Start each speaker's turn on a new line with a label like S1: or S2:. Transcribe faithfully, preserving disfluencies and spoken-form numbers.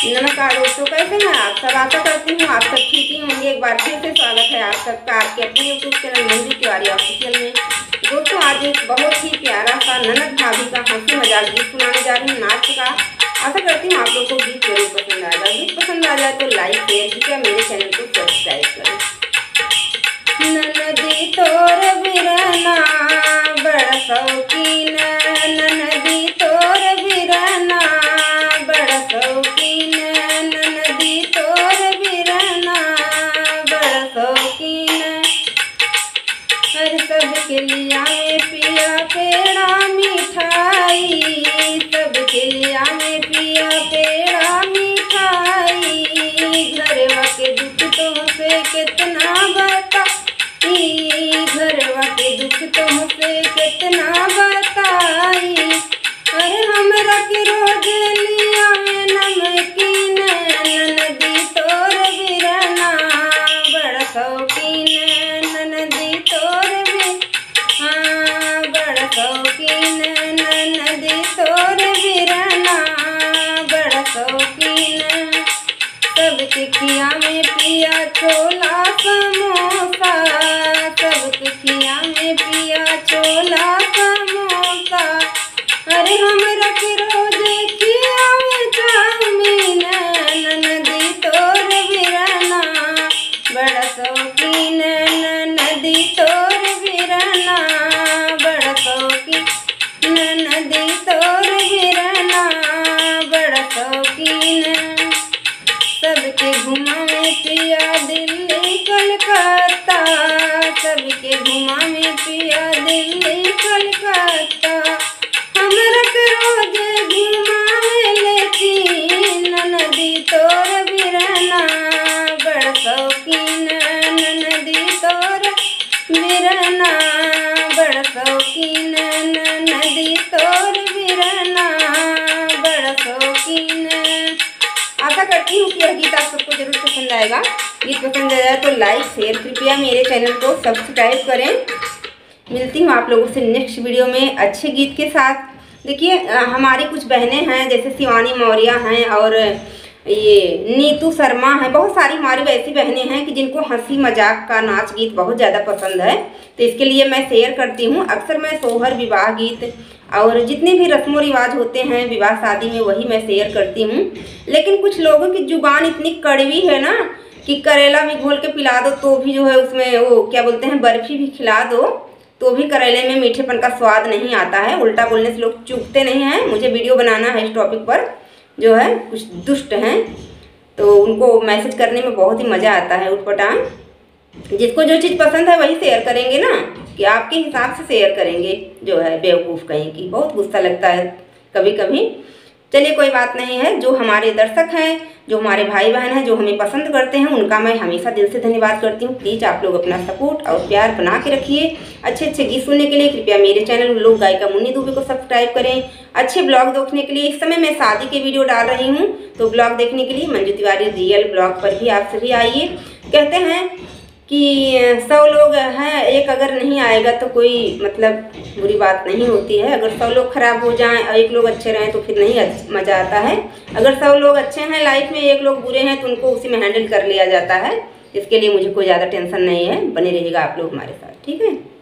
S1: नमस्कार दोस्तों, कैसे हैं आप सब। आशा करती हूँ आप सब ठीक ही होंगे। एक बार फिर से स्वागत है आप सबका आपके अपने YouTube channel Manju Tiwari official में। दोस्तों, आज एक बहुत ही प्यारा सा ननद भाभी का हंसी मजाक गीत सुनाने जा रही हूँ नाच का। आशा करती हूँ आप लोग को गीत जरूर पसंद आएगा। गीत पसंद आ जाए तो लाइक शेयर कीजिए, मेरे चैनल को सब्सक्राइब करें। ननदी तोर बिरना बड़ शौकीन, ननदी तोर बिरना बड़ शौकीन, ननदी तोर बिरना बड़ शौकीन। हर सबके लिया में पिया पेड़ा मिठाई, सबके लिया में पिया पेड़ा मिठाई। घरवा के दुख तो से कितना बताई, घरवा के दुख तो से कितना बताई। अरे हमरा के रोज लिया में नमकीन, ननदी तोर बिरना बड़ शौकीन, ननदी तोर भी हाँ बड़ शौकीन, ननदी तोर बिरना बड़ शौकीन। सबके खिया में पिया छोला समोसा, सबके खिया में पिया छोला समोसा। अरे हमरा के रोज खिया में चाउमीन, ननदी तोर बिरना बड़ शौकीन, ननदी तोर बिरना बड़ शौकीन, ननदी तोर बिरना बड़ शौकीन। सबके घुमा में पिया दिल्ली कलकत्ता, सबके घुमा में पिया दिल्ली कलकत्ता। हमरा के रोज घुमावे लेकिन, ननदी तोर बिरना बड़ शौकीन, ननदी तोर बिरना बड़ शौकीन, ननदी तोर बिरना बड़ शौकीन। आशा करती हूँ कि यह गीत आप सबको जरूर पसंद आएगा। गीत पसंद आया तो लाइक शेयर, कृपया मेरे चैनल को सब्सक्राइब करें। मिलती हूँ आप लोगों से नेक्स्ट वीडियो में अच्छे गीत के साथ। देखिए, हमारी कुछ बहनें हैं जैसे शिवानी मौर्य हैं और ये नीतू शर्मा हैं। बहुत सारी हमारी वैसी बहनें हैं कि जिनको हंसी मजाक का नाच गीत बहुत ज़्यादा पसंद है, तो इसके लिए मैं शेयर करती हूँ। अक्सर मैं सोहर विवाह गीत और जितने भी रस्मों रिवाज होते हैं विवाह शादी में वही मैं शेयर करती हूँ। लेकिन कुछ लोगों की जुबान इतनी कड़वी है ना कि करेला भी घोल के पिला दो तो भी जो है उसमें वो क्या बोलते हैं बर्फी भी खिला दो तो भी करेले में मीठेपन का स्वाद नहीं आता है। उल्टा बोलने से लोग चूकते नहीं हैं। मुझे वीडियो बनाना है इस टॉपिक पर, जो है कुछ दुष्ट हैं तो उनको मैसेज करने में बहुत ही मज़ा आता है उठपटांग। जिसको जो चीज़ पसंद है वही शेयर करेंगे ना, कि आपके हिसाब से शेयर करेंगे। जो है बेवकूफ़ कहीं की, बहुत गुस्सा लगता है कभी कभी। चलिए कोई बात नहीं है। जो हमारे दर्शक हैं, जो हमारे भाई बहन हैं, जो हमें पसंद करते हैं, उनका मैं हमेशा दिल से धन्यवाद करती हूँ। प्लीज़ आप लोग अपना सपोर्ट और प्यार बना के रखिए। अच्छे अच्छे गीत सुनने के लिए कृपया मेरे चैनल लोक गायिका मुन्नी दुबे को सब्सक्राइब करें। अच्छे ब्लॉग देखने के लिए, इस समय मैं शादी के वीडियो डाल रही हूँ तो ब्लॉग देखने के लिए मंजू तिवारी रियल ब्लॉग पर भी आप सभी आइए। कहते हैं कि सौ लोग हैं, एक अगर नहीं आएगा तो कोई मतलब बुरी बात नहीं होती है। अगर सौ लोग खराब हो जाएं और एक लोग अच्छे रहें तो फिर नहीं मज़ा आता है। अगर सौ लोग अच्छे हैं लाइफ में, एक लोग बुरे हैं तो उनको उसी में हैंडल कर लिया जाता है। इसके लिए मुझे कोई ज़्यादा टेंशन नहीं है। बने रहिएगा आप लोग हमारे साथ, ठीक है।